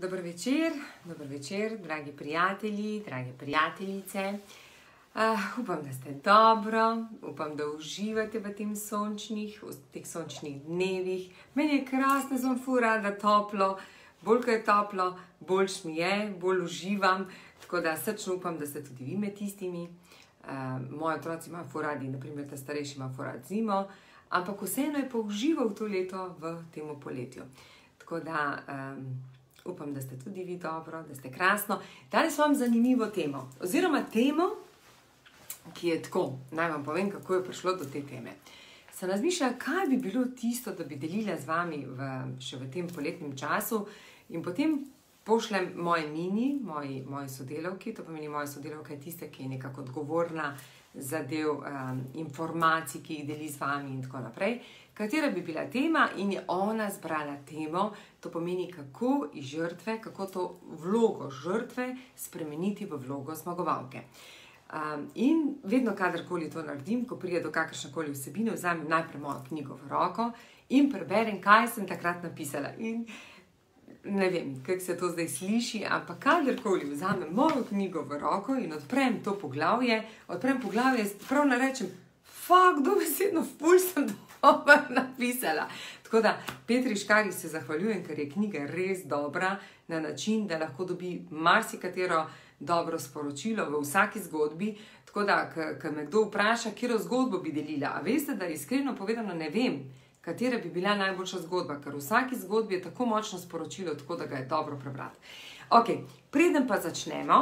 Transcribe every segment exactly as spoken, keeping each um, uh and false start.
Dober večer, dober večer, dragi prijatelji, drage prijateljice. Uh, upam, da ste dobro, upam, da uživate v tem sončnih, v teh sončnih dnevih. Meni je krasno, sem fura, da toplo, bolj ko je toplo, boljš mi je, bolj uživam. Tako da srčno upam, da ste tudi vi med tistimi. Uh, moji otroci imajo furadi, naprimer ta starejši ima furad zimo, ampak vseeno je pa užival to leto v temu poletju. Tako da um, upam, da ste tudi vi dobro, da ste krasno. Danes vam zanimivo temo, oziroma temo, ki je tako, naj vam povem, kako je prišlo do te teme. Sem razmišljala, kaj bi bilo tisto, da bi delila z vami v, še v tem poletnem času in potem pošljem moje mini, moji, moji sodelavki, to pomeni moja sodelavka je tista, ki je nekako odgovorna za del um, informacij, ki jih deli z vami in tako naprej, katera bi bila tema in je ona zbrala temo, to pomeni kako iz žrtve, kako to vlogo žrtve spremeniti v vlogo zmagovalke. Um, in vedno, kadarkoli to naredim, ko pride do kakršnekoli vsebine, vzamem najprej mojo knjigo v roko in preberem, kaj sem takrat napisala. In ne vem, kako se to zdaj sliši, ampak kadarkoli vzamem mojo knjigo v roko in odprem to poglavje, odprem poglavje in prav narečem, fak, dobesedno ful sem dobro napisala. Tako da Petri Škarji se zahvaljujem, ker je knjiga res dobra na način, da lahko dobi marsikatero dobro sporočilo v vsaki zgodbi, tako da, ko me kdo vpraša, katero zgodbo bi delila, a veste, da iskreno povedano ne vem, katera bi bila najboljša zgodba, ker v vsaki zgodbi je tako močno sporočilo, tako da ga je dobro prebrati. Ok, preden pa začnemo,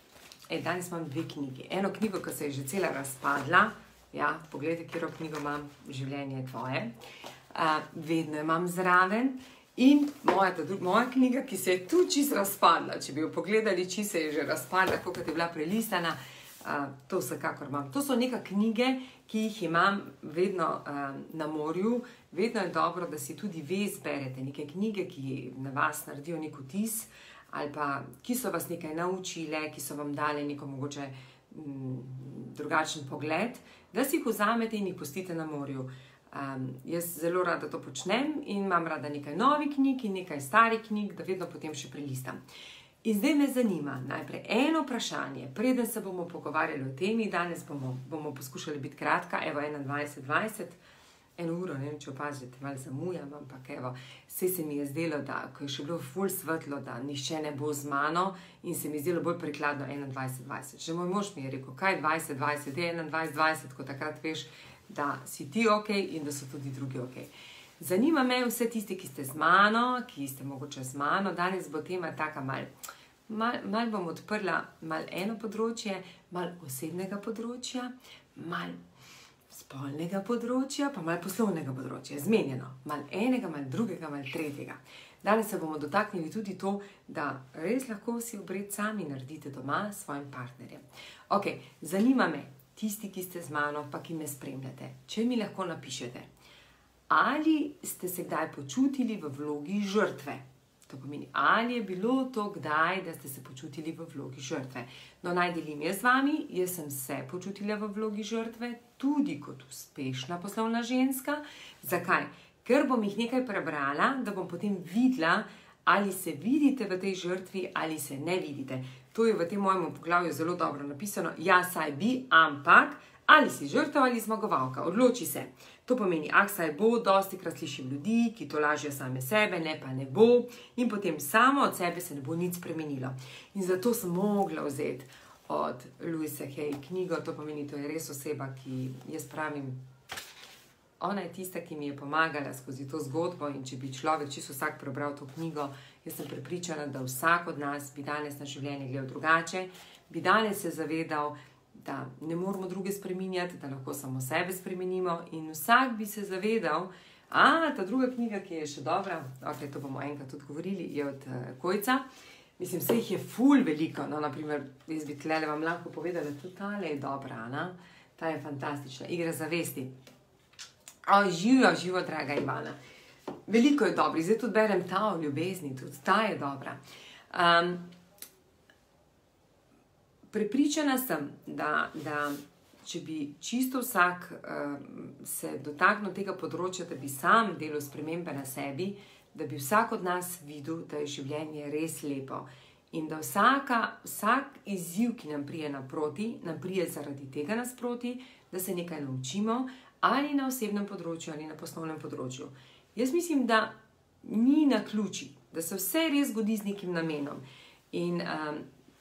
e, danes imam dve knjigi. Eno knjigo, ki se je že cela razpadla, ja, pogledajte, katero knjigo imam, Življenje je tvoje, uh, vedno imam zraven. In moja, moja knjiga, ki se je tu čisto razpadla, če bi jo pogledali, či se je že razpadla, kot je bila prelistana, uh, to vsekakor imam. To so neka knjige, ki jih imam vedno uh, na morju. Vedno je dobro, da si tudi ve zberete neke knjige, ki na vas naredijo nek vtis, ali pa ki so vas nekaj naučile, ki so vam dale neko mogoče m, drugačen pogled, da si jih vzamete in jih pustite na morju. Um, jaz zelo rada to počnem in imam rada nekaj novih knjig in nekaj starih knjig, da vedno potem še prelistam. In zdaj me zanima najprej eno vprašanje, preden se bomo pogovarjali o temi, danes bomo, bomo poskušali biti kratka, evo enaindvajset dvajset, eno uro, ne vem, če opazite, malo zamujam, ampak evo, saj se mi je zdelo, da ko je še bilo ful svetlo, da nišče ne bo z mano in se mi je zdelo bolj prikladno enaindvajset dvajset. Že moj mož mi je rekel, kaj dvajset dvajset, je enaindvajset dvajset, ko takrat veš, da si ti ok in da so tudi drugi ok. Zanima me vse tisti, ki ste z mano, ki ste mogoče z mano. Danes bo tema taka mal, mal, mal bom odprla mal eno področje, mal osebnega področja, mal spolnega področja, pa mal poslovnega področja. Zmenjeno. Mal enega, mal drugega, mal tretjega. Danes se bomo dotaknili tudi to, da res lahko si obred sami naredite doma s svojim partnerjem. Ok, zanima me, tisti, ki ste z mano, pa ki me spremljate, če mi lahko napišete, ali ste se kdaj počutili v vlogi žrtve? To pomeni, ali je bilo to kdaj, da ste se počutili v vlogi žrtve? No, naj delim jaz z vami, jaz sem se počutila v vlogi žrtve, tudi kot uspešna poslovna ženska. Zakaj? Ker bom jih nekaj prebrala, da bom potem videla, ali se vidite v tej žrtvi, ali se ne vidite. To je v tem mojem poglavju zelo dobro napisano. Ja, saj bi, ampak ali si žrtev ali zmagovalka, odloči se. To pomeni, ah, saj bo, dostikrat slišim ljudi, ki to lažijo same sebe, ne pa ne bo. In potem samo od sebe se ne bo nič spremenilo. In zato sem mogla vzeti od Louise Hay knjigo, to pomeni, to je res oseba, ki, jaz pravim, ona je tista, ki mi je pomagala skozi to zgodbo in če bi človek čisto vsak prebral to knjigo, jaz sem prepričana, da vsak od nas bi danes na življenje gledal drugače, bi danes se zavedal, da ne moramo druge spreminjati, da lahko samo sebe spremenimo in vsak bi se zavedal, a, ta druga knjiga, ki je še dobra, ok, to bomo enkrat tudi govorili, je od uh, Kojca. Mislim, vse jih je ful veliko, no, naprimer, jaz bi tlele vam lahko povedala, tudi tale je dobra, na? Ta je fantastična, Igra zavesti. O, živo, živo, draga Ivana. Veliko je dobrih, zdaj tudi berem ta o ljubezni, tudi ta je dobra. Um, prepričana sem, da, da če bi čisto vsak um, se dotaknil tega področja, da bi sam delal spremembe na sebi, da bi vsak od nas videl, da je življenje res lepo in da vsaka, vsak izziv, ki nam prije naproti, nam prije zaradi tega nasproti, da se nekaj naučimo ali na osebnem področju ali na poslovnem področju. Jaz mislim, da ni naključij, da se vse res zgodi z nekim namenom. In um,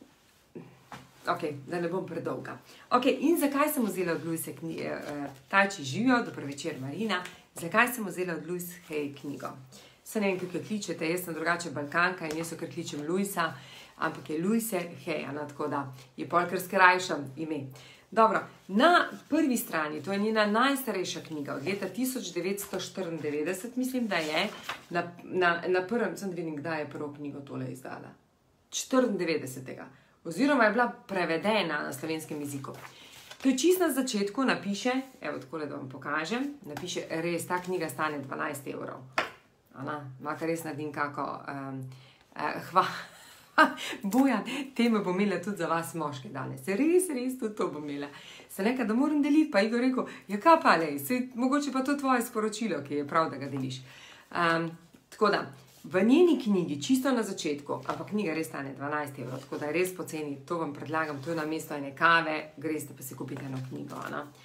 ok, da ne bom predolga. Ok, in zakaj sem vzela od Louise knjige? Uh, Tajči živijo, dober večer Marina. Zakaj sem vzela od Louise Hay knjigo? Se ne vem, kako jo kličete, jaz sem drugače Balkanka in jaz jo kar kličem Louisa, ampak je Louise Hay, tako da je pol kar skrajšam ime. Dobro, na prvi strani, to je njena najstarejša knjiga, od leta tisoč devetsto štiriindevetdeset, mislim, da je, na, na, na prvem, sem da vidim, kdaj je prvo knjigo tole izdala. štiriindevetdesetega. Oziroma je bila prevedena na slovenskem jeziku. To je čist na začetku, napiše, evo takole, da vam pokažem, napiše, res, ta knjiga stane dvanajst evrov. Ana, makar res naredim kako, um, uh, hva, Bojan, teme bom imela tudi za vas moške danes, res, res, tudi to bom imela. Se nekaj, da moram deliti, pa Igor rekel, ja kaj pa, lej, se, mogoče pa to tvoje sporočilo, ki je prav, da ga deliš. Um, tako da, v njeni knjigi, čisto na začetku, ampak knjiga res stane dvanajst evrov, tako da je res poceni, to vam predlagam, to je na mesto ene kave, greste pa si kupite eno knjigo.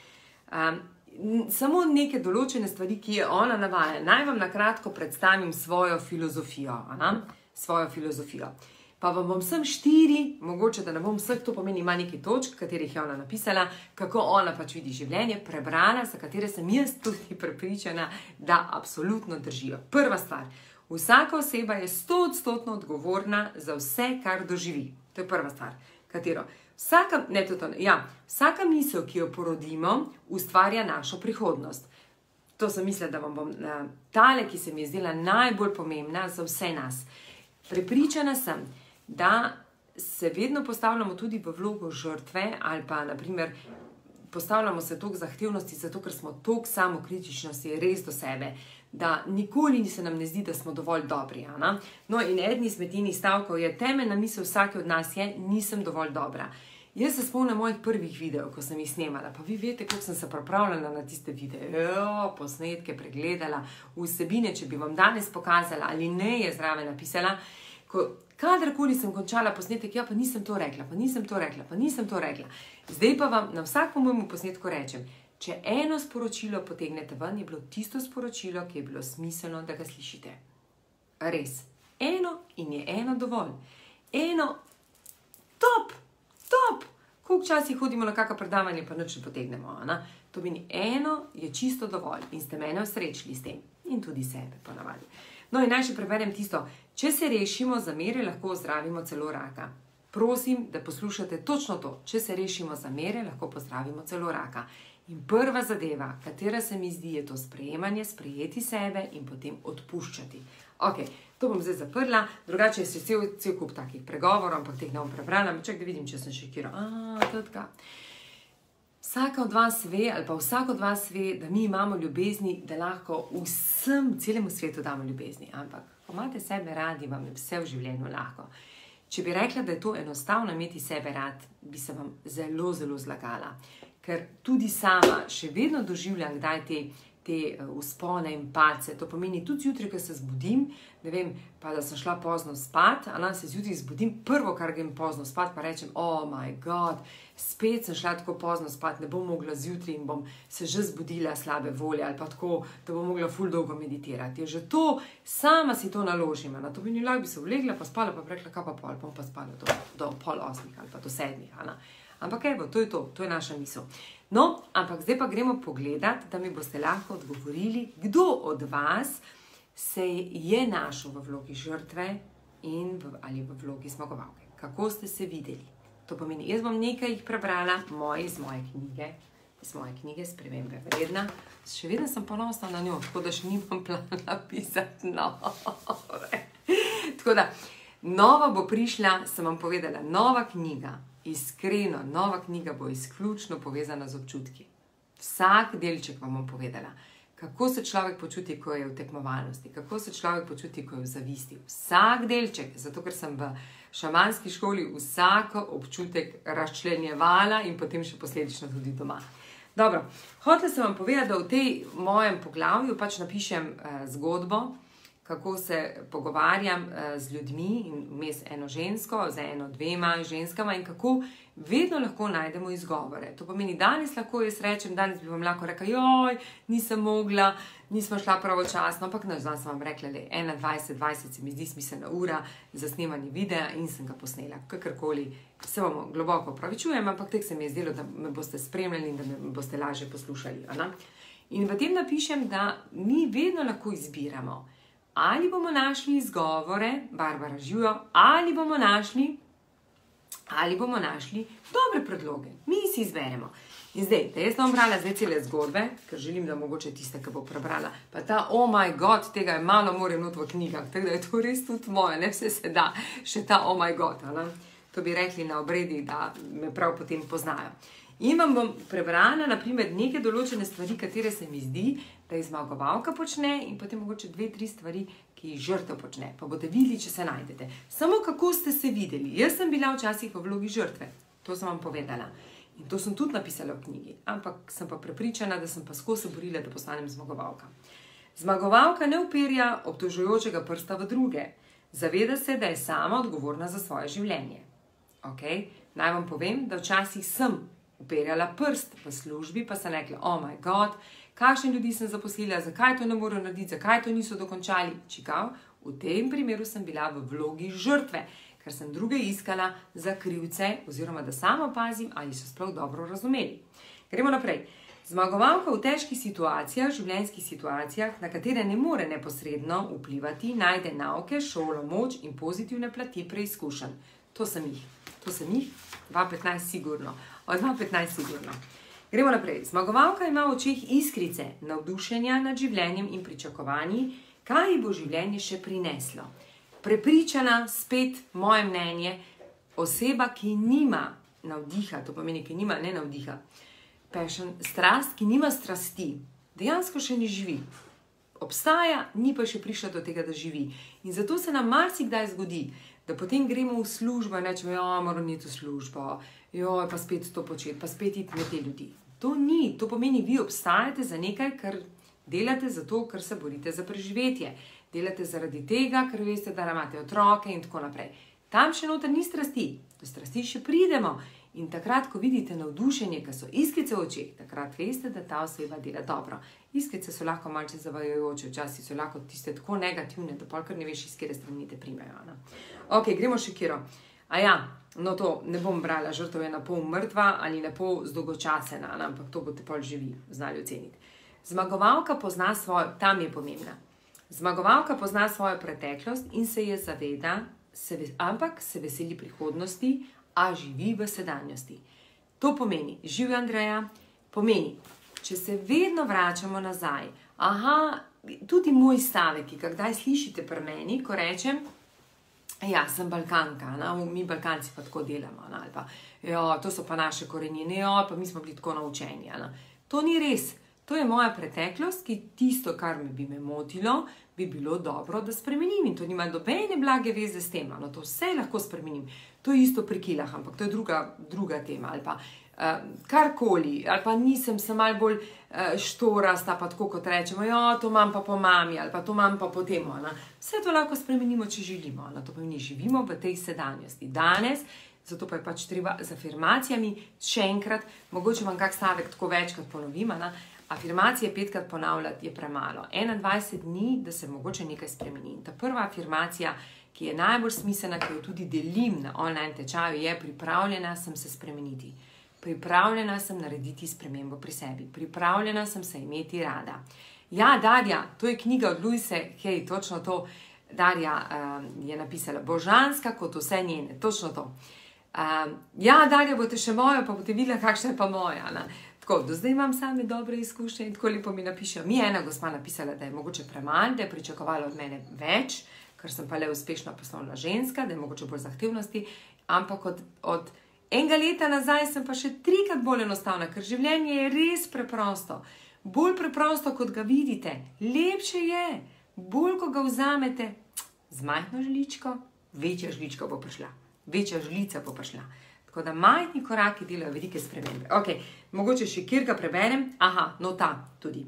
Um, samo neke določene stvari, ki je ona navaja. Naj vam nakratko predstavim svojo filozofijo. Ana? Svojo filozofijo. Pa vam bom sem štiri, mogoče da ne bom vseh, to pomeni ima nekaj točk, katerih je ona napisala, kako ona pač vidi življenje, prebrala, za katere sem jaz tudi prepričana, da absolutno držijo. Prva stvar. Vsaka oseba je stoodstotno odgovorna za vse, kar doživi. To je prva stvar. Katero? Vsaka, ne, to, to, ja, vsaka misel, ki jo porodimo, ustvarja našo prihodnost. To sem mislila, da vam bom uh, tale, ki se mi je zdela najbolj pomembna za vse nas. Prepričana sem, da se vedno postavljamo tudi v vlogo žrtve ali pa, naprimer, postavljamo se toliko zahtevnosti, zato ker smo toliko samokritičnosti res do sebe, da nikoli se nam ne zdi, da smo dovolj dobri. Ana? No in eden izmed njenih stavkov je, temeljna misel vsake od nas je, nisem dovolj dobra. Jaz se spomnim mojih prvih videov, ko sem jih snemala, pa vi veste, kako sem se pripravljala na tiste videe, posnetke pregledala, vsebine, če bi vam danes pokazala ali ne, je zraven napisala, ko kadarkoli sem končala posnetek, ja, pa nisem to rekla, pa nisem to rekla, pa nisem to rekla. Zdaj pa vam na vsakem mojemu posnetku rečem, če eno sporočilo potegnete ven, je bilo tisto sporočilo, ki je bilo smiselno, da ga slišite. Res. Eno in je eno dovolj. Eno, top, top. Koliko časi hodimo na kakšno predavanje, pa nič ne potegnemo. Ana? To meni eno je čisto dovolj in ste mene osrečili s tem. In tudi sebe ponavadi. No in naj še preberem tisto. Če se rešimo zamere, lahko ozdravimo celo raka. Prosim, da poslušate točno to. Če se rešimo zamere, lahko pozdravimo celo raka. In prva zadeva, katera se mi zdi, je to sprejemanje, sprejeti sebe in potem odpuščati. Ok, to bom zdaj zaprla, drugače je cel, cel kup takih pregovorov, ampak teh ne bom prebrala, čak da vidim, če sem še kjero. A, tadka. Vsaka od vas ve, ali pa vsak od vas ve, da mi imamo ljubezni, da lahko vsem, celemu svetu damo ljubezni. Ampak, ko imate sebe radi, vam je vse v življenju lahko. Če bi rekla, da je to enostavno imeti sebe rad, bi se vam zelo, zelo zlagala. Ker tudi sama še vedno doživljam kdaj te, te vzpone in padce. To pomeni tudi zjutraj, ko se zbudim, ne vem, pa da sem šla pozno spat, a se zjutraj zbudim, prvo, kar grem pozno spat, pa rečem, oh my god, spet sem šla tako pozno spat, ne bom mogla zjutraj in bom se že zbudila slabe volje, ali pa tako, da bom mogla ful dolgo meditirati. Je že to, sama si to naložim, na to meni lahko bi se vlegla, pa spala, pa rekla, kaj pa pol, bom pa spala do, do pol osmih ali pa do sedmih, ana. Ampak evo, to je to, to je naša misel. No, ampak zdaj pa gremo pogledat, da mi boste lahko odgovorili, kdo od vas se je našel v vlogi žrtve in v, ali v vlogi zmagovalke. Kako ste se videli? To pomeni, jaz bom nekaj jih prebrala, moje iz moje knjige, iz moje knjige Spremembe vredna. Še vedno sem ponosna na njo, tako da še nimam plana napisati nove. Tako da, nova bo prišla, sem vam povedala, nova knjiga. Iskreno, nova knjiga bo izključno povezana z občutki. Vsak delček vam bom povedala. Kako se človek počuti, ko je v tekmovalnosti, kako se človek počuti, ko je v zavisti. Vsak delček, zato ker sem v šamanski šoli vsako občutek razčlenjevala in potem še posledično tudi doma. Dobro, hotela sem vam povedati, da v tej mojem poglavju pač napišem eh, zgodbo, kako se pogovarjam z ljudmi in vmes eno žensko, z eno, dvema ženskama in kako vedno lahko najdemo izgovore. To pomeni, danes lahko jaz rečem, danes bi vam lahko rekla, joj, nisem mogla, nismo šla pravočasno, ampak ne, znam sem vam rekla, da je ena dvajset dvajset se mi zdi smiselna ura za snemanje videa in sem ga posnela. Kakorkoli se vam globoko opravičujem, ampak tek se mi je zdelo, da me boste spremljali in da me boste lažje poslušali. Ana? In v tem napišem, da mi vedno lahko izbiramo, ali bomo našli izgovore, Barbara živijo, ali bomo našli ali bomo našli dobre predloge. Mi si izberemo. In zdaj, da jaz bom brala zdaj cele zgodbe, ker želim, da mogoče tiste, ki bo prebrala, pa ta, oh my god, tega je malo more not v knjigah, tako da je to res tudi moje, ne vse se da, še ta oh my god, ne? To bi rekli na obredi, da me prav potem poznajo. In vam bom prebrala, naprimer, neke določene stvari, katere se mi zdi, da jih zmagovalka počne in potem mogoče dve, tri stvari, ki jih žrtev počne. Pa boste videli, če se najdete. Samo kako ste se videli. Jaz sem bila včasih v vlogi žrtve. To sem vam povedala. In to sem tudi napisala v knjigi. Ampak sem pa prepričana, da sem pa skozi se borila, da postanem zmagovalka. Zmagovalka ne uperja obtožujočega prsta v druge. Zaveda se, da je sama odgovorna za svoje življenje. Okay? Naj vam povem, da včasih sem uperjala prst v službi, pa sem rekla, oh my god, kakšne ljudi sem zaposlila, zakaj to ne morajo narediti, zakaj to niso dokončali. Čikav, v tem primeru sem bila v vlogi žrtve, ker sem druge iskala za krivce, oziroma da sama opazim, ali so sploh dobro razumeli. Gremo naprej. Zmagovalka v težkih situacijah, življenjskih situacijah, na katere ne more neposredno vplivati, najde nauke, šolo, moč in pozitivne plati preizkušenj. To sem jih. To sem jih. dva petnajst sigurno. Od dva petnajst sigurno. Gremo naprej. Zmagovalka ima v očeh iskrice, navdušenja nad življenjem in pričakovanji, kaj ji bo življenje še prineslo. Prepričana, spet moje mnenje, oseba, ki nima navdiha, to pomeni, ki nima ne navdiha, passion, strast, ki nima strasti, dejansko še ne živi. Obstaja, ni pa še prišla do tega, da živi. In zato se nam marsikdaj zgodi, da potem gremo v službo in rečemo, jo, moram iti v službo, jo, pa spet to početi, pa spet iti med te ljudi. To ni, to pomeni, vi obstajate za nekaj, kar delate zato, ker se borite za preživetje. Delate zaradi tega, ker veste, da imate otroke in tako naprej. Tam še noter ni strasti, do strasti še pridemo. In takrat, ko vidite navdušenje, ki so iskrice v očeh, takrat veste, da ta oseba dela dobro. Iskrice so lahko malce zavajajoče, včasih so lahko tiste tako negativne, da pol kar ne veš, iz kere strani te primejo. Ne? Ok, gremo še kjero. A ja, no to ne bom brala, žrtev je na pol mrtva ali na pol zdolgočasena, ampak to boste pol živi, znali oceniti. Zmagovalka pozna svojo, tam je pomembna. Zmagovalka pozna svojo preteklost in se je zaveda, se, ampak se veseli prihodnosti, a živi v sedanjosti. To pomeni, živi Andreja, pomeni, če se vedno vračamo nazaj, aha, tudi moj stavek, ki ga kdaj slišite pri meni, ko rečem, ja, sem Balkanka, na, mi Balkanci pa tako delamo, na, ali pa, jo, to so pa naše korenine, jo, pa mi smo bili tako naučeni. Na. To ni res. To je moja preteklost, ki tisto, kar me bi me motilo, bi bilo dobro, da spremenim. In to nima dobene blage veze s tem. No, to vse lahko spremenim. To je isto pri kilah, ampak to je druga, druga tema. Ali pa uh, karkoli, ali pa nisem se malo bolj uh, štorasta, pa tako kot rečemo, jo, to imam pa po mami, ali pa to imam pa po temu. Na. Vse to lahko spremenimo, če želimo. Na. To pomeni, živimo v tej sedanjosti. Danes, zato pa je pač treba z afirmacijami, še enkrat, mogoče vam kak stavek tako večkrat ponovim, na. Afirmacije petkrat ponavljati je premalo. enaindvajset dni, da se mogoče nekaj spremeni. In ta prva afirmacija, ki je najbolj smiselna, ki jo tudi delim na online tečaju, je pripravljena sem se spremeniti. Pripravljena sem narediti spremembo pri sebi. Pripravljena sem se imeti rada. Ja, Darja, to je knjiga od Luise, hej, točno to. Darja um, je napisala, božanska kot vse njene, točno to. Um, ja, Darja, boste še mojo, pa boste videla, kakšna je pa moja. Ne? Tako, do zdaj imam same dobre izkušnje in tako lepo mi napišejo. Mi je ena gospa napisala, da je mogoče premanj, da je pričakovala od mene več, ker sem pa le uspešna poslovna ženska, da je mogoče bolj zahtevnosti, ampak od, od enega leta nazaj sem pa še trikrat bolj enostavna, ker življenje je res preprosto. Bolj preprosto, kot ga vidite. Lepše je, bolj, ko ga vzamete z majhno žličko, večja žlička bo prišla, večja žlica bo prišla. Tako da majhni koraki delajo velike spremembe. Ok, mogoče še kjer ga preberem. Aha, no ta tudi.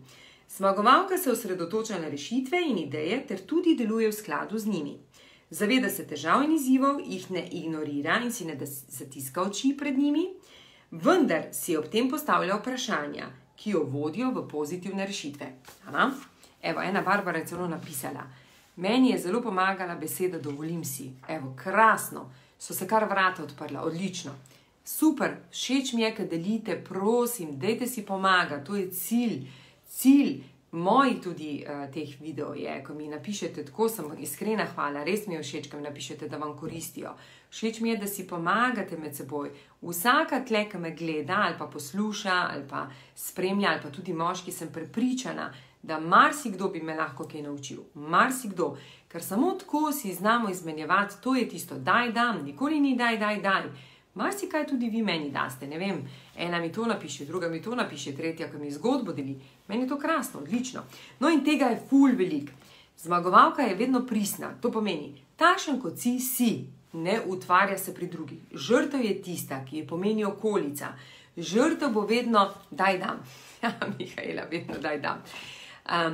Zmagovalka se osredotoča na rešitve in ideje ter tudi deluje v skladu z njimi. Zaveda se težav in izzivov, jih ne ignorira in si ne zatiska oči pred njimi, vendar si ob tem postavlja vprašanja, ki jo vodijo v pozitivne rešitve. Aha. Evo, ena Barbara je celo napisala: meni je zelo pomagala beseda dovolim si. Evo, krasno, so se kar vrata odprla, odlično. Super, všeč mi je, kad delite, prosim, dajte si pomagati, to je cilj, cilj mojih tudi uh, teh videov je, ko mi napišete, tako sem iskrena hvala, res mi je všeč, ko mi napišete, da vam koristijo. Všeč mi je, da si pomagate med seboj. Vsaka tle, ki me gleda ali pa posluša ali pa spremlja ali pa tudi moški, sem prepričana, da marsikdo bi me lahko kaj naučil. Marsikdo, ker samo tako si znamo izmenjevati, to je tisto, daj, dam, nikoli ni daj, daj, daj. Marsikaj tudi vi meni daste, ne vem, ena mi to napiše, druga mi to napiše, tretja, ki mi zgodbo deli. Meni je to krasno, odlično. No in tega je ful velik. Zmagovalka je vedno pristna, to pomeni, takšen kot si, si, ne utvarja se pri drugih. Žrtev je tista, ki je pomeni okolica. Žrtev bo vedno, daj dam. Ja, Mihaela, vedno daj dam. Um,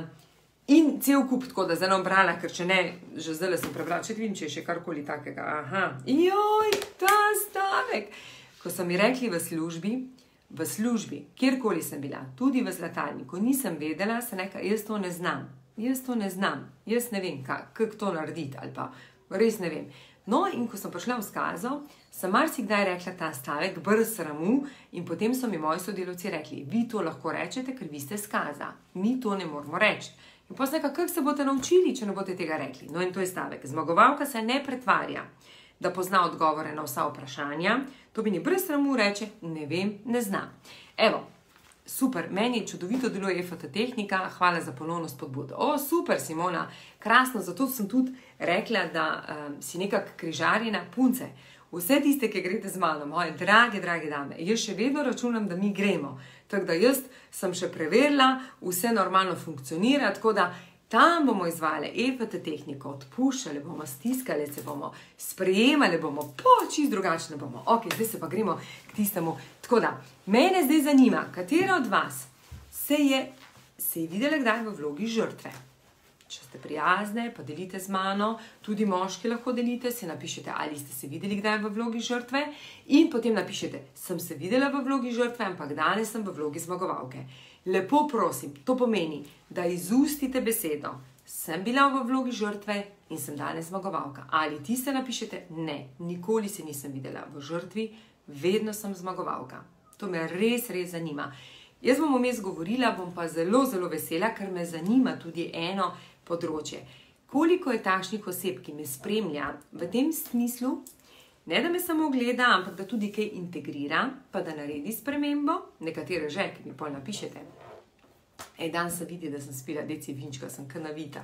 in cel kup, tako da zdaj nam brala, ker če ne, že zdaj sem prebrala, če vidim, če je še karkoli takega. Aha, joj, ta stavek. Ko so mi rekli v službi, v službi, kjerkoli sem bila, tudi v zlatarniku, nisem vedela, se nekaj, jaz to ne znam, jaz to ne znam, jaz ne vem, kako to narediti, ali pa res ne vem. No, in ko sem prišla v skazo, sem marsikdaj rekla ta stavek, brez sramu, in potem so mi moji sodelavci rekli, vi to lahko rečete, ker vi ste skaza, mi to ne moramo reči. In pa sem rekla, kako se boste naučili, če ne boste tega rekli? No in to je stavek. Zmagovalka se ne pretvarja, da pozna odgovore na vsa vprašanja. To bi ni brez sramu reče, ne vem, ne znam. Evo, super, meni čudovito deluje E F T tehnika, hvala za ponovno spodbudo. O, super, Simona, krasno, zato sem tudi rekla, da um, si nekak križarjena punce. Vse tiste, ki greste z mano, moje drage, drage dame, jaz še vedno računam, da mi gremo. Tako da jaz sem še preverila, vse normalno funkcionira, tako da tam bomo izvajali E F T tehniko, odpuščali bomo, stiskali se bomo, sprejemali bomo, po čist drugačne bomo. Ok, zdaj se pa gremo k tistemu. Tako da, mene zdaj zanima, katera od vas se je, se je videla kdaj v vlogi žrtve? Če ste prijazne, pa delite z mano, tudi moški lahko delite, si napišete, ali ste se videli kdaj v vlogi žrtve in potem napišete, sem se videla v vlogi žrtve, ampak danes sem v vlogi zmagovalke. Lepo prosim, to pomeni, da izustite besedo, sem bila v vlogi žrtve in sem danes zmagovalka. Ali tiste napišete, ne, nikoli se nisem videla v žrtvi, vedno sem zmagovalka. To me res, res zanima. Jaz bom vmes govorila, bom pa zelo, zelo vesela, ker me zanima tudi eno področje. Koliko je takšnih oseb, ki me spremlja v tem smislu, ne da me samo gleda, ampak da tudi kaj integrira, pa da naredi spremembo, nekatere že, ki mi pol napišete. Ej, dan se vidi, da sem spila deci vinčka, sem kanavita.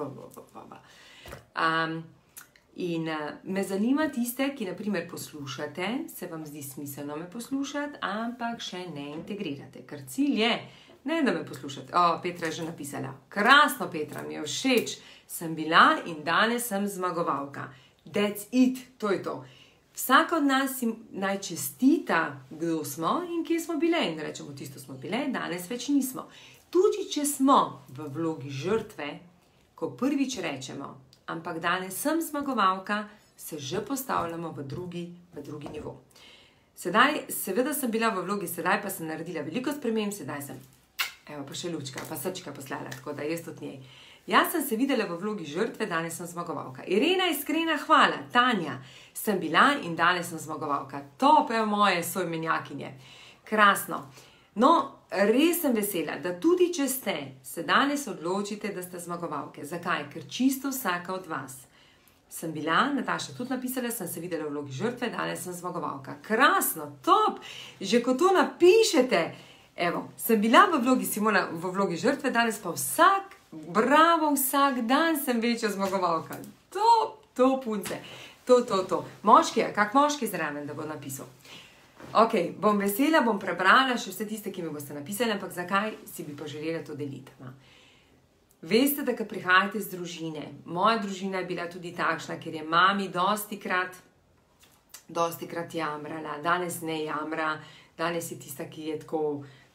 Um, in uh, me zanima tiste, ki naprimer poslušate, se vam zdi smiselno me poslušati, ampak še ne integrirate, ker cilj je, ne da me poslušate. O, Petra je že napisala. Krasno, Petra, mi je všeč. Sem bila in danes sem zmagovalka. That's it, to je to. Vsak od nas si naj čestita, kdo smo in kje smo bile. In rečemo, tisto smo bile, danes več nismo. Tudi če smo v vlogi žrtve, ko prvič rečemo, ampak danes sem zmagovalka, se že postavljamo v drugi, v drugi nivo. Sedaj, seveda sem bila v vlogi, sedaj pa sem naredila veliko sprememb, sedaj sem evo, pa še lučka, pa srčka poslala, tako da jaz od njej. Jaz sem se videla v vlogi žrtve, danes sem zmagovalka. Irena, iskrena hvala. Tanja, sem bila in danes sem zmagovalka. Top, evo moje soimenjakinje. Krasno. No, res sem vesela, da tudi če ste, se danes odločite, da ste zmagovalke. Zakaj? Ker čisto vsaka od vas. Sem bila, Nataša tudi napisala, sem se videla v vlogi žrtve, danes sem zmagovalka. Krasno, top. Že ko to napišete, evo, sem bila v vlogi Simona, v vlogi žrtve, danes pa vsak, bravo, vsak dan sem večja zmagovalka. To, to punce, to, to, to. Moški je, kak moški zraven, da bo napisal. Ok, bom vesela, bom prebrala še vse tiste, ki mi boste napisali, ampak zakaj si bi pa želela to deliti? No? Veste, da ko prihajate iz družine, moja družina je bila tudi takšna, ker je mami dosti krat, dosti krat jamrala, danes ne jamra, danes je tista, ki je tako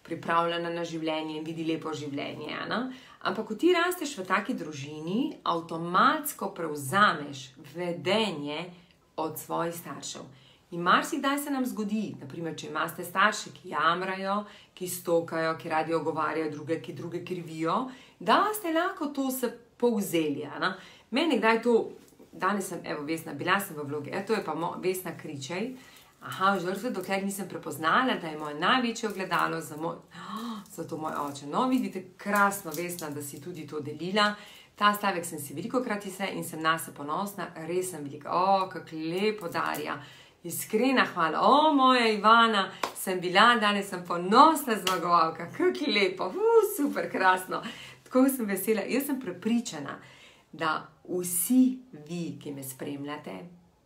pripravljena na življenje in vidi lepo življenje. Ne? Ampak, ko ti rasteš v taki družini, avtomatsko prevzameš vedenje od svojih staršev. In marsikdaj se nam zgodi, naprimer, če imate starši, ki jamrajo, ki stokajo, ki radi ogovarjajo druge, ki druge krivijo, da ste lahko to se povzeli. Ne? Meni kdaj to, danes sem, evo Vesna, bila sem v vlogi, eto je pa mo, Vesna Kričej, aha, žrtve, dokler nisem prepoznala, da je moje največje ogledalo za, moj, oh, za to moj oče. No, vidite, krasno, Vesna, da si tudi to delila. Ta stavek sem si veliko krat izse in sem nase ponosna, res sem velika. O, kak lepo, Darja, iskrena hvala. O, moja Ivana, sem bila, danes sem ponosna zmagovalka, kak lepo, uh, super, krasno. Tako sem vesela. Jaz sem prepričana, da vsi vi, ki me spremljate,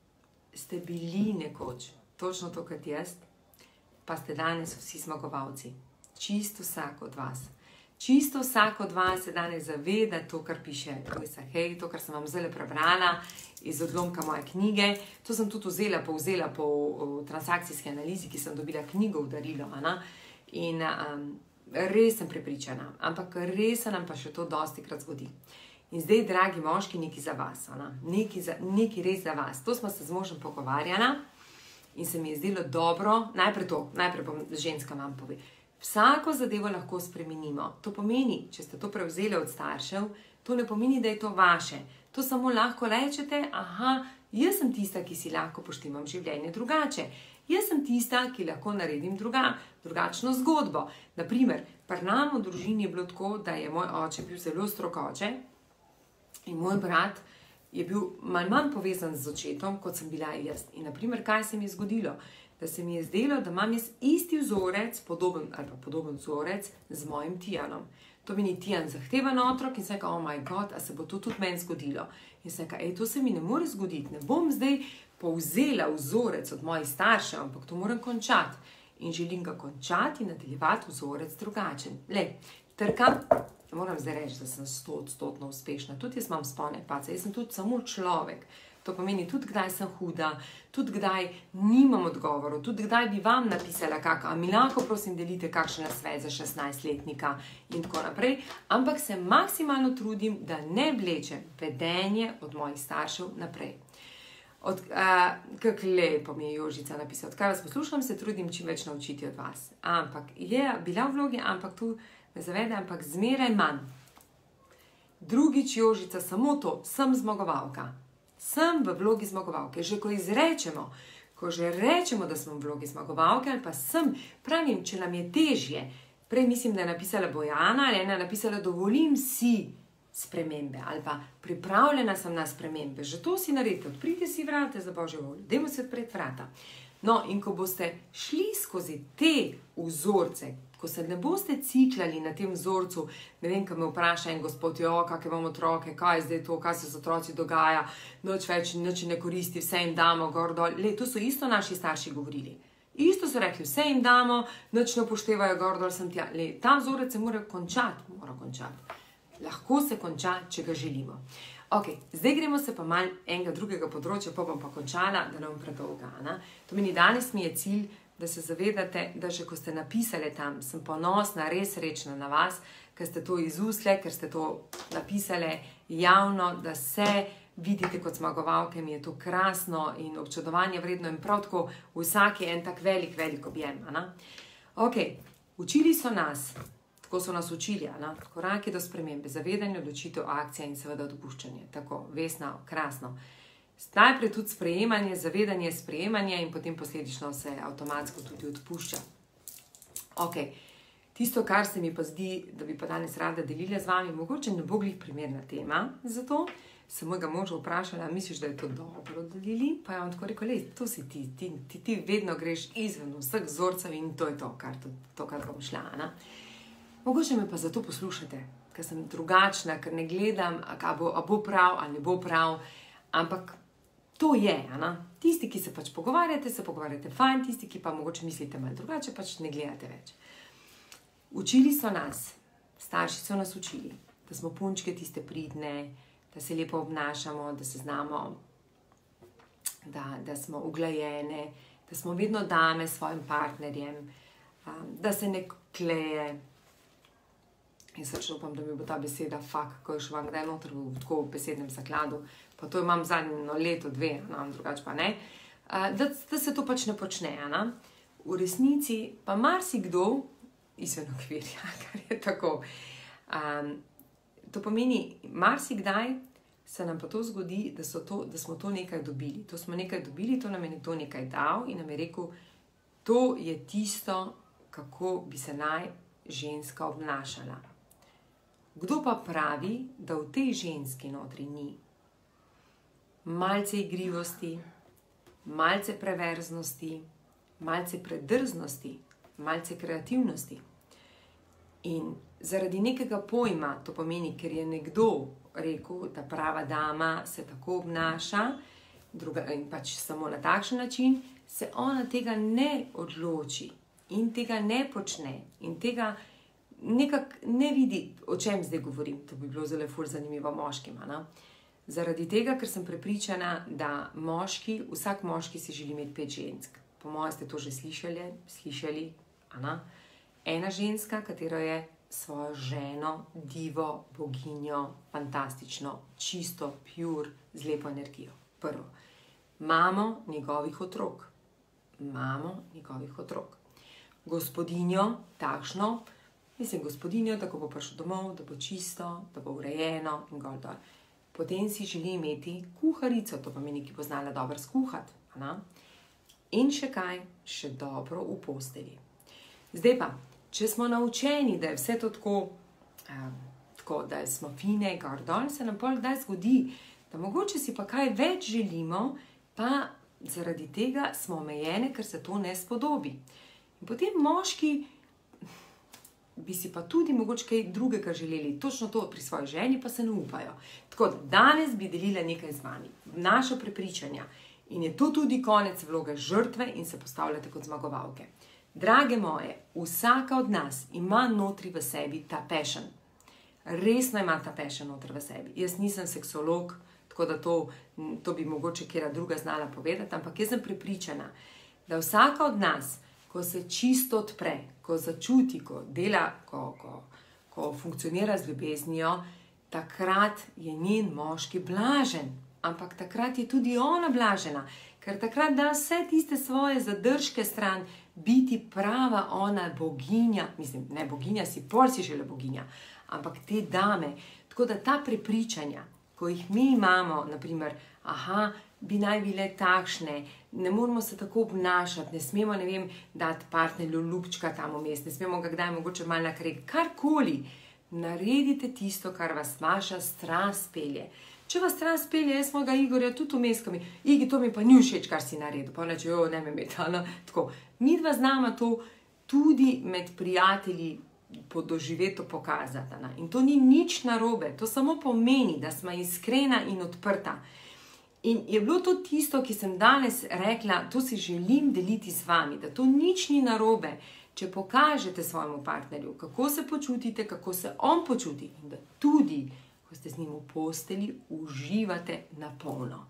ste bili nekoč točno to kot jaz, pa ste danes vsi zmagovalci. Čisto vsak od vas. Čisto vsak od vas se danes zaveda to, kar piše Louisa Hay, to, kar sem vam zdaj prebrala iz odlomka moje knjige. To sem tudi vzela, povzela po transakcijski analizi, ki sem dobila knjigo v darilo. Ana? In um, res sem prepričana, ampak res se nam pa še to dosti krat zgodi. In zdaj, dragi moški, nekaj za vas, nekaj, za, nekaj res za vas. To smo se z možem pogovarjala in se mi je zdelo dobro, najprej to, najprej bom ženska vam pove. Vsako zadevo lahko spremenimo. To pomeni, če ste to prevzeli od staršev, to ne pomeni, da je to vaše. To samo lahko rečete, aha, jaz sem tista, ki si lahko poštimam življenje drugače. Jaz sem tista, ki lahko naredim druga, drugačno zgodbo. Naprimer, pri nam v družini je bilo tako, da je moj oče bil zelo strog oče in moj brat je bil manj manj povezan z očetom, kot sem bila jaz. In naprimer, kaj se mi je zgodilo? Da se mi je zdelo, da imam jaz isti vzorec, podoben, ali pa podoben vzorec z mojim Tijanom. To meni Tijan zahteven otrok in sem rekel, oh my god, a se bo to tudi meni zgodilo? In sem rekel, ej, to se mi ne more zgoditi, ne bom zdaj povzela vzorec od mojih staršev, ampak to moram končati. In želim ga končati in nadaljevati vzorec drugačen. Lej, trkam, moram zdaj reči, da sem stoodstotno uspešna. Tudi jaz imam spone pace, jaz sem tudi samo človek. To pomeni, tudi kdaj sem huda, tudi kdaj nimam odgovorov, tudi kdaj bi vam napisala kako, a mi lahko prosim delite kakšen nasvet za šestnajstletnika in tako naprej, ampak se maksimalno trudim, da ne vlečem vedenje od mojih staršev naprej. Od, uh, kak lepo mi je Jožica napisala, odkar vas poslušam, se trudim čim več naučiti od vas. Ampak je bila v vlogi, ampak tu me zavede, ampak zmeraj manj. Drugič, Jožica, samo to, sem zmagovalka. Sem v vlogi zmagovalke, že ko izrečemo, ko že rečemo, da smo v vlogi zmagovalke, ali pa sem, pravim, če nam je težje, prej mislim, da je napisala Bojana, ali ena je napisala, dovolim si spremembe, ali pa pripravljena sem na spremembe, že to si naredite, odprite si vrata za Božjo voljo, dajmo se odpreti vrata. No, in ko boste šli skozi te vzorce, ko se ne boste ciklali na tem vzorcu, ne vem, ko me vpraša en gospod, jo, kakve imamo otroke, kaj je zdaj to, kaj se z otroci dogaja, noč več, nič ne koristi, vse jim damo, gor dol. Le, to so isto naši starši govorili. Isto so rekli, vse jim damo, nič ne upoštevajo, gor dol sem tja. Le, ta vzorec se mora končati, mora končati. Lahko se konča, če ga želimo. Ok, zdaj gremo se pa mal enega drugega področja, pa bom pa končala, da ne bom predolga. Ne? To meni danes mi je cilj, da se zavedate, da že ko ste napisali tam, sem ponosna, res srečna na vas, ker ste to izusle, ker ste to napisali javno, da se vidite kot zmagovalke, mi je to krasno in občudovanje vredno in prav tako vsak je en tak velik, velik objem. Ne? Ok, učili so nas, tako so nas učili, ne? Koraki do spremembe, zavedanje, odločitev, akcija in seveda dopuščanje. Tako, Vesna, krasno. Najprej tudi sprejemanje, zavedanje, sprejemanje in potem posledično se avtomatsko tudi odpušča. Ok, tisto, kar se mi pa zdi, da bi pa danes rada delila z vami, mogoče ne bo glih primerna tema za to, sem mojega moža vprašala, misliš, da je to dobro delili? Pa je on tako rekel, lej, to si ti, ti, ti, ti vedno greš izven vseh vzorcev in to je to, kar, to, to, kar bom šla. Ne? Mogoče me pa zato poslušate, ker sem drugačna, ker ne gledam, a bo, a bo prav ali ne bo prav, ampak to je, ana? Tisti, ki se pač pogovarjate, se pogovarjate fajn, tisti, ki pa mogoče mislite malo drugače, pač ne gledate več. Učili so nas, starši so nas učili, da smo punčke tiste pridne, da se lepo obnašamo, da se znamo, da, da smo uglajene, da smo vedno dame s svojim partnerjem, um, da se ne kleje. Jaz srčno upam, da mi bo ta beseda fak, ko je še vam kdaj noter v tako besednem zakladu, pa to imam zadnjo leto, dve, no, drugače pa ne, uh, da, da se to pač ne počne. Ne? V resnici pa marsikdo izven okvirja, kar je tako. Um, to pomeni, marsikdaj se nam pa to zgodi, da, so to, da smo to nekaj dobili. To smo nekaj dobili, to nam je to nekaj dal in nam je rekel, to je tisto, kako bi se naj ženska obnašala. Kdo pa pravi, da v tej ženski notri ni malce igrivosti, malce preverznosti, malce predrznosti, malce kreativnosti? In zaradi nekega pojma, to pomeni, ker je nekdo rekel, da prava dama se tako obnaša, druga, in pač samo na takšen način, se ona tega ne odloči in tega ne počne in tega nekako ne vidi, o čem zdaj govorim. To bi bilo zelo ful zanimivo moškima. Ne? Zaradi tega, ker sem prepričana, da moški, vsak moški si želi imeti pet žensk. Po mojem ste to že slišali, slišali, Ana. Ena ženska, katero je svojo ženo, divo, boginjo, fantastično, čisto, pure, z lepo energijo. Prvo. Mamo njegovih otrok. Mamo njegovih otrok. Gospodinjo, takšno, mislim, gospodinjo, da ko bo prišel domov, da bo čisto, da bo urejeno in gor dol. Potem si želi imeti kuharico, to pomeni, ki bo znala dobro skuhati. Ana? In še kaj, še dobro v postelji. Zdaj pa, če smo naučeni, da je vse to tako, um, tako da smo fine, gor dol, se nam pol kdaj zgodi, da mogoče si pa kaj več želimo, pa zaradi tega smo omejene, ker se to ne spodobi. In potem moški bi si pa tudi mogoče kaj drugega želeli, točno to pri svoji ženi, pa se ne upajo. Tako da danes bi delila nekaj z vami, naša prepričanja. In je to tudi konec vloge žrtve in se postavljate kot zmagovalke. Drage moje, vsaka od nas ima notri v sebi ta passion. Resno ima ta passion notri v sebi. Jaz nisem seksolog, tako da to, to bi mogoče kjera druga znala povedati, ampak jaz sem prepričana, da vsaka od nas, ko se čisto odpre, ko začuti, ko dela, ko, ko, ko funkcionira z ljubeznijo, takrat je njen moški blažen. Ampak takrat je tudi ona blažena, ker takrat da vse tiste svoje zadržke stran, biti prava ona boginja, mislim, ne boginja, si pol si žele boginja, ampak te dame. Tako da ta prepričanja, ko jih mi imamo, naprimer, aha, bi naj bile takšne, ne moramo se tako obnašati, ne smemo, ne vem, dati partnerju ljubčka tam vmes, ne smemo ga kdaj mogoče malo na kreg, karkoli, naredite tisto, kar vas vaša strast pelje. Če vas strast pelje, jaz smo ga Igorja tudi vmeskami, Igi, to mi pa ni všeč, kar si naredil, pa neče, jo, ne me meta, no, tako. Mi dva znamo to tudi med prijatelji podoživeto pokazati, ne? In to ni nič narobe, to samo pomeni, da smo iskrena in odprta. In je bilo to tisto, ki sem danes rekla, to si želim deliti z vami, da to nič ni narobe, če pokažete svojemu partnerju, kako se počutite, kako se on počuti in da tudi, ko ste z njim v posteli, uživate na polno.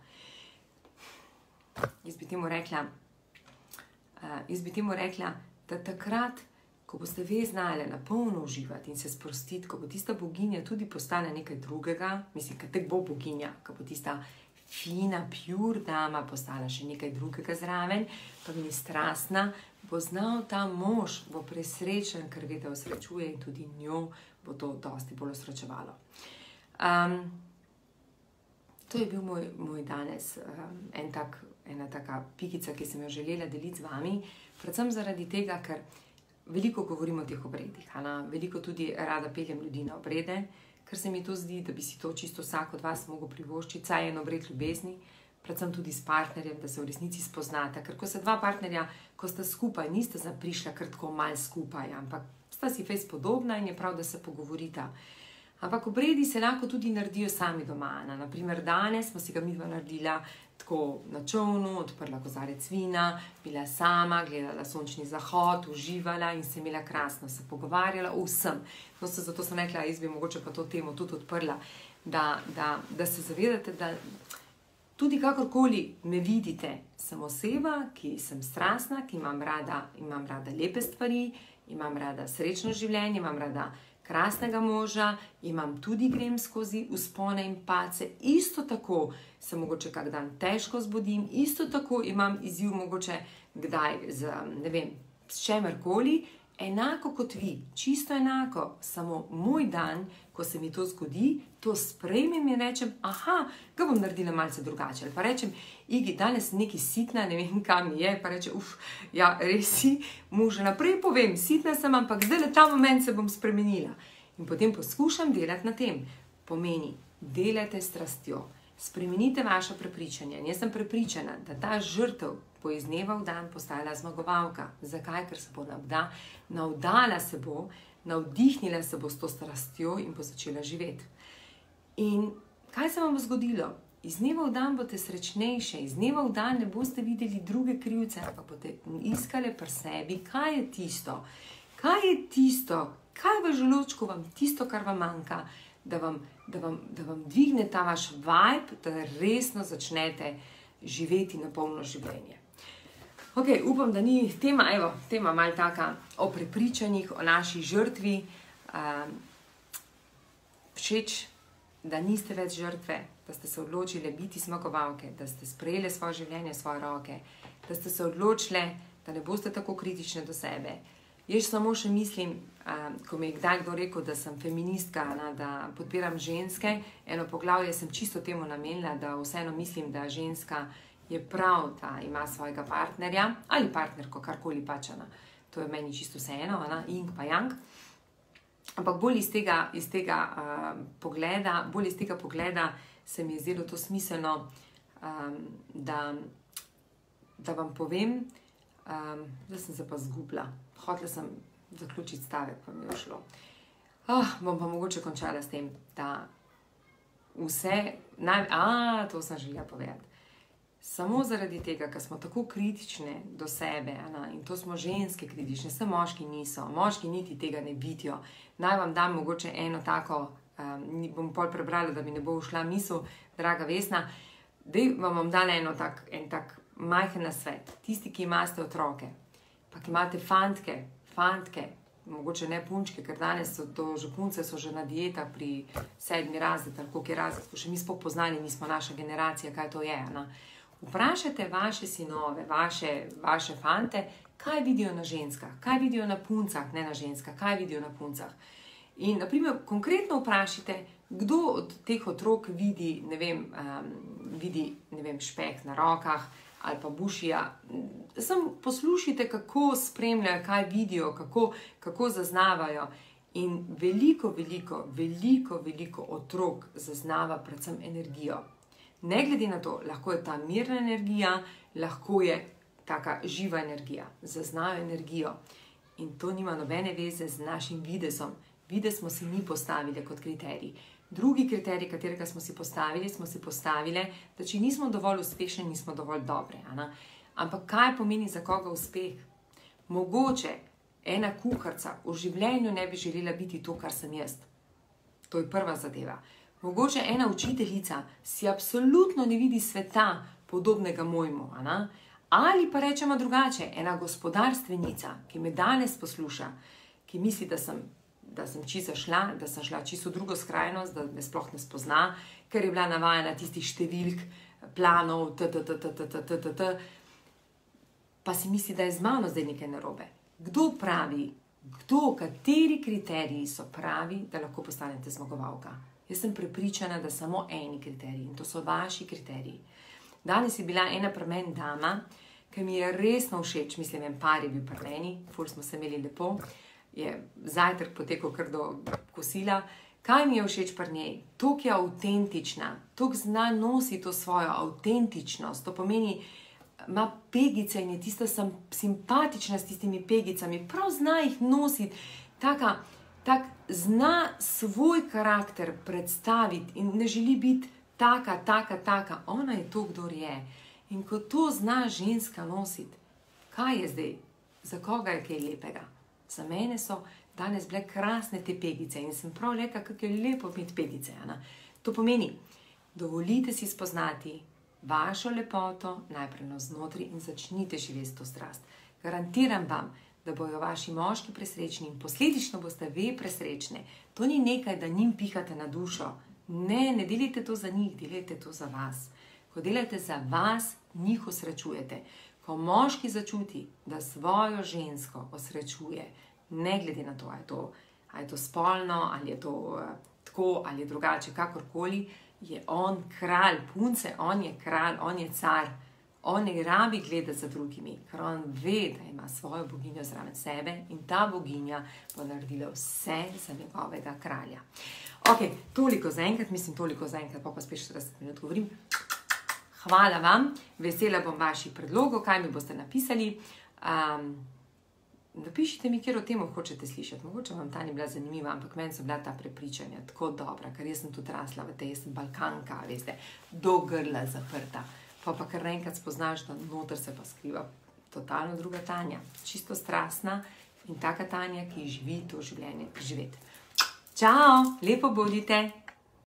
Jaz bi temu rekla, uh, jaz bi temu rekla, da takrat, ko boste ve znali na polno uživati in se sprostiti, ko bo tista boginja tudi postala nekaj drugega, mislim, kad tek bo boginja, ko bo tista fina, pure dama postala še nekaj drugega zraven, pa mi strastna, bo znal ta mož, bo presrečen, ker ve, da osrečuje in tudi njo bo to dosti bolj osrečevalo. Um, to je bil moj, moj danes um, en tak, ena taka pikica, ki sem jo želela deliti z vami, predvsem zaradi tega, ker veliko govorim o teh obredih, Ana, veliko tudi rada peljem ljudi na obrede, ker se mi to zdi, da bi si to čisto vsak od vas mogel privoščiti, saj je en obred ljubezni, predvsem tudi s partnerjem, da se v resnici spoznate, ker ko se dva partnerja, ko sta skupaj, niste zaprišla kar tako malo skupaj, ampak sta si fejs podobna in je prav, da se pogovorita. Ampak obredi se lahko tudi naredijo sami doma. Naprimer, danes smo si ga midva naredila tako na čolnu, odprla kozarec vina, bila sama, gledala sončni zahod, uživala in se imela krasno, se pogovarjala o vsem. No, se, zato sem rekla, jaz bi mogoče pa to temo tudi odprla, da, da, da se zavedate, da Tudi kakorkoli me vidite, sem oseba, ki sem strastna, ki imam rada, imam rada lepe stvari, imam rada srečno življenje, imam rada krasnega moža, imam tudi grem skozi vzpone in padce, isto tako se mogoče kak dan težko zbudim, isto tako imam izziv mogoče kdaj z, ne vem, s čemerkoli, enako kot vi, čisto enako, samo moj dan, ko se mi to zgodi, to sprejmem in rečem, aha, ga bom naredila malce drugače. Ali pa rečem, Igi, danes nekaj sitna, ne vem, kam je, pa reče, uf, ja, res si, mu že naprej povem, sitna sem, ampak zdaj le ta moment se bom spremenila. In potem poskušam delati na tem. Pomeni, delajte s strastjo, spremenite vaše prepričanje. In jaz sem prepričana, da ta žrtev bo iz dneva v dan postala zmagovalka. Zakaj? Ker se bo navda, navdala se bo, navdihnila se bo s to strastjo in bo začela živeti. In kaj se vam bo zgodilo? Iz dneva v dan boste srečnejše, iz dneva v dan ne boste videli druge krivce, ampak boste iskali pri sebi, kaj je tisto, kaj je tisto, kaj v želodčku vam tisto, kar vam manjka, da vam, da vam, da vam dvigne ta vaš vibe, da resno začnete živeti na polno življenje. Ok, upam, da ni tema, evo, tema malo taka o prepričanjih, o naši žrtvi. Um, všeč, da niste več žrtve, da ste se odločili biti zmagovalke, da ste sprejeli svoje življenje v svoje roke, da ste se odločili, da ne boste tako kritični do sebe. Jaz samo še mislim, um, ko mi je kdaj kdo rekel, da sem feministka, na, da podpiram ženske, eno poglavje sem čisto temu namenila, da vseeno mislim, da ženska je prav, da ima svojega partnerja ali partnerko, karkoli pač, na. To je meni čisto vseeno, na, yin pa yang. Ampak bolj iz tega, iz tega uh, pogleda, bolj iz tega pogleda se mi je zdelo to smiselno, um, da, da vam povem, um, da sem se pa zgubila. Hotela sem zaključiti stavek, pa mi je šlo. Oh, bom pa mogoče končala s tem, da vse, naj, a, to sem želela povedati. Samo zaradi tega, ker smo tako kritične do sebe, ana, in to smo ženske kritične, se moški niso, moški niti tega ne vidijo. Naj vam dam mogoče eno tako, um, bom pol prebrala, da mi ne bo ušla misel, draga Vesna, da vam bom dala eno tak, en tak majhen nasvet. Tisti, ki imate otroke, pa ki imate fantke, fantke, mogoče ne punčke, ker danes so to že punce, so že na dietah pri sedmi razred, ali koliko je razred, ko še mi sploh poznali, nismo naša generacija, kaj to je, ana. Vprašajte vaše sinove, vaše, vaše fante, kaj vidijo na ženskah, kaj vidijo na puncah, ne na ženskah, kaj vidijo na puncah. In, na primer, konkretno vprašajte, kdo od teh otrok vidi, ne vem, um, vidi, ne vem, špeh na rokah ali pa bušija. Samo poslušajte, kako spremljajo, kaj vidijo, kako, kako zaznavajo. In veliko, veliko, veliko, veliko otrok zaznava predvsem energijo. Ne glede na to, lahko je ta mirna energija, lahko je taka živa energija, zaznajo energijo. In to nima nobene veze z našim videzom. Videz smo si mi postavili kot kriterij. Drugi kriterij, katerega smo si postavili, smo si postavili, da če nismo dovolj uspešni, nismo dovolj dobre. Ana? Ampak kaj pomeni za koga uspeh? Mogoče ena kuharica v življenju ne bi želela biti to, kar sem jaz. To je prva zadeva. Mogoče ena učiteljica si absolutno ne vidi sveta podobnega mojemu, ana? Ali pa rečemo drugače, ena gospodarstvenica, ki me danes posluša, ki misli, da sem, da sem čisto šla, da sem šla čisto v drugo skrajnost, da me sploh ne spozna, ker je bila navajena tistih številk, planov, t-t-t-t-t-t-t-t, pa si misli, da je z mano zdaj nekaj narobe. Kdo pravi, kdo, kateri kriteriji so pravi, da lahko postanete zmagovalka? Jaz sem prepričana, da samo eni kriteriji in to so vaši kriteriji. Danes je bila ena pri meni dama, ki mi je resno všeč, mislim, en par je bil pri meni, ful smo se imeli lepo, je zajtrk potekal kar do kosila. Kaj mi je všeč pri njej? Toliko je avtentična, toliko zna nosi to svojo avtentičnost, to pomeni, ima pegice in je tista simpatična s tistimi pegicami, prav zna jih nositi, taka, tak zna svoj karakter predstaviti in ne želi biti taka, taka, taka. Ona je to, kdor je. In ko to zna ženska nositi, kaj je zdaj? Za koga je kaj lepega? Za mene so danes bile krasne te pegice in sem prav rekla, kako je lepo imeti pegice. Ana. To pomeni, dovolite si spoznati vašo lepoto najprej navznotraj in začnite živeti to strast. Garantiram vam, da bojo vaši moški presrečni in posledično boste vi presrečni. To ni nekaj, da njim pihate na dušo. Ne, ne delite to za njih, delite to za vas. Ko delate za vas, njih osrečujete. Ko moški začuti, da svojo žensko osrečuje, ne glede na to, ali je to, ali je to spolno, ali je to uh, tako, ali je drugače, kakorkoli, je on kralj punce, on je kralj, on je car. On ne rabi gledati za drugimi, ker on ve, da ima svojo boginjo zraven sebe in ta boginja bo naredila vse za njegovega kralja. Ok, toliko za enkrat, mislim toliko za enkrat, pa pa spet štirideset minut govorim. Hvala vam, vesela bom vaših predlogov, kaj mi boste napisali. Um, napišite mi, kjer o tem hočete slišati. Mogoče vam ta ni bila zanimiva, ampak meni so bila ta prepričanja tako dobra, ker jaz sem tudi rasla v tej, jaz sem Balkanka, veste, do grla zaprta. Pa pa kar naenkrat spoznaš, da noter se pa skriva totalno druga Tanja. Čisto strastna in taka Tanja, ki živi to življenje živeti. Čau, lepo bodite!